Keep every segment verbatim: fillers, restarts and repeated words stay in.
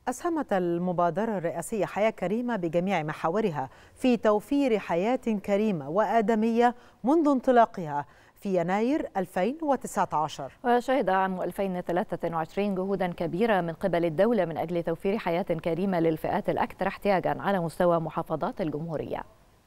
أسهمت المبادرة الرئاسية حياة كريمة بجميع محاورها في توفير حياة كريمة وآدمية منذ انطلاقها في يناير ألفين وتسعة عشر. وشهد عام ألفين وثلاثة وعشرين جهودا كبيرة من قبل الدولة من أجل توفير حياة كريمة للفئات الأكثر احتياجا على مستوى محافظات الجمهورية.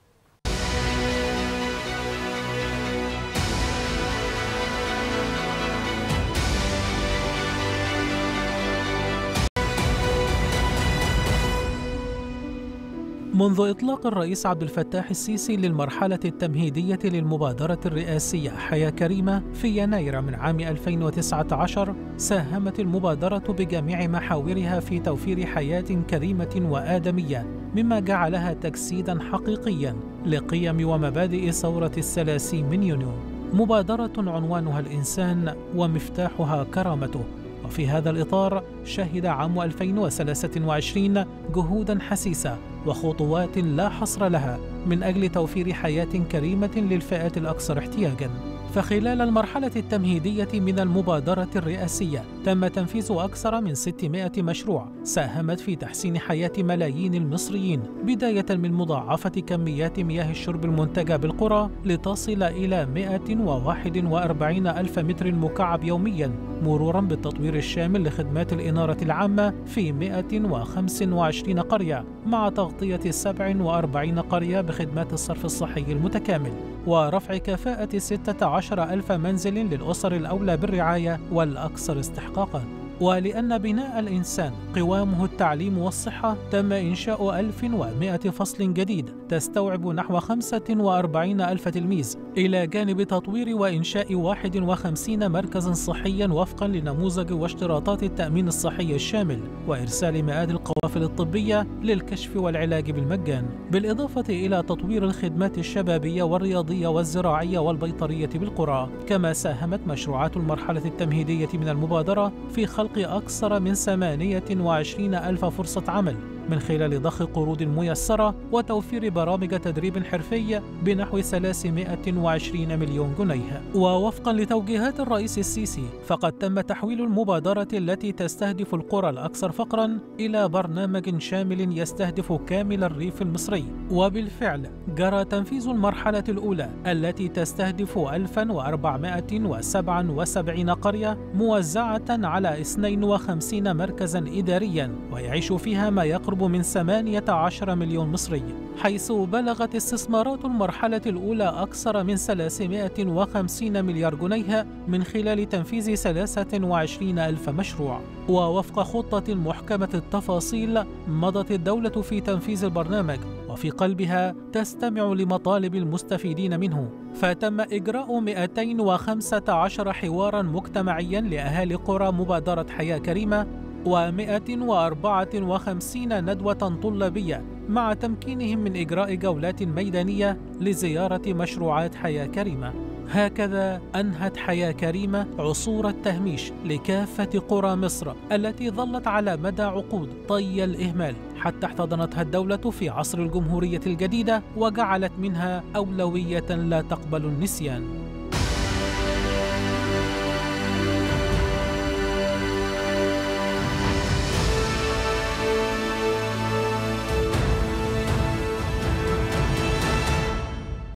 منذ إطلاق الرئيس عبد الفتاح السيسي للمرحلة التمهيدية للمبادرة الرئاسية حياة كريمة في يناير من عام ألفين وتسعة عشر، ساهمت المبادرة بجميع محاورها في توفير حياة كريمة وآدمية، مما جعلها تجسيداً حقيقياً لقيم ومبادئ ثورة الثلاثين من يونيو. مبادرة عنوانها الإنسان ومفتاحها كرامته. وفي هذا الإطار شهد عام ألفين وثلاثة وعشرين جهوداً حسيسة وخطوات لا حصر لها من أجل توفير حياة كريمة للفئات الأكثر احتياجاً. فخلال المرحلة التمهيدية من المبادرة الرئاسية تم تنفيذ أكثر من ستمائة مشروع ساهمت في تحسين حياة ملايين المصريين، بداية من مضاعفة كميات مياه الشرب المنتجة بالقرى لتصل إلى مائة وواحد وأربعين ألف متر مكعب يومياً، مرورا بالتطوير الشامل لخدمات الإنارة العامة في مائة وخمسة وعشرين قرية، مع تغطية سبع وأربعين قرية بخدمات الصرف الصحي المتكامل، ورفع كفاءة ستة عشر ألف منزل للأسر الأولى بالرعاية والأكثر استحقاقاً. ولأن بناء الإنسان قوامه التعليم والصحة، تم إنشاء ألف ومائة فصل جديد تستوعب نحو خمسة وأربعين ألف تلميذ، إلى جانب تطوير وإنشاء واحد وخمسين مركزاً صحياً وفقاً لنموذج واشتراطات التأمين الصحي الشامل، وإرسال مئات القوافل الطبية للكشف والعلاج بالمجان، بالإضافة إلى تطوير الخدمات الشبابية والرياضية والزراعية والبيطرية بالقرى. كما ساهمت مشروعات المرحلة التمهيدية من المبادرة في خلق أكثر من ثمانية وعشرين ألف فرصة عمل من خلال ضخ قروض ميسرة وتوفير برامج تدريب حرفي بنحو ثلاثمائة وعشرين مليون جنيه. ووفقا لتوجيهات الرئيس السيسي، فقد تم تحويل المبادرة التي تستهدف القرى الأكثر فقرا إلى برنامج شامل يستهدف كامل الريف المصري. وبالفعل جرى تنفيذ المرحلة الأولى التي تستهدف ألف وأربعمائة وسبعة وسبعين قرية موزعة على اثنين وخمسين مركزا إداريا، ويعيش فيها ما يقرب من ثمانية عشر مليون مصري، حيث بلغت استثمارات المرحلة الأولى أكثر من ثلاثمائة وخمسين مليار جنيه من خلال تنفيذ ثلاثة وعشرين ألف مشروع. ووفق خطة محكمة التفاصيل، مضت الدولة في تنفيذ البرنامج، وفي قلبها تستمع لمطالب المستفيدين منه، فتم إجراء مئتين وخمسة عشر حوارا مجتمعيا لأهالي قرى مبادرة حياة كريمة، ومائة وأربعة وخمسين ندوة طلابية، مع تمكينهم من إجراء جولات ميدانية لزيارة مشروعات حياة كريمة. هكذا أنهت حياة كريمة عصور التهميش لكافة قرى مصر التي ظلت على مدى عقود طي الإهمال، حتى احتضنتها الدولة في عصر الجمهورية الجديدة وجعلت منها أولوية لا تقبل النسيان.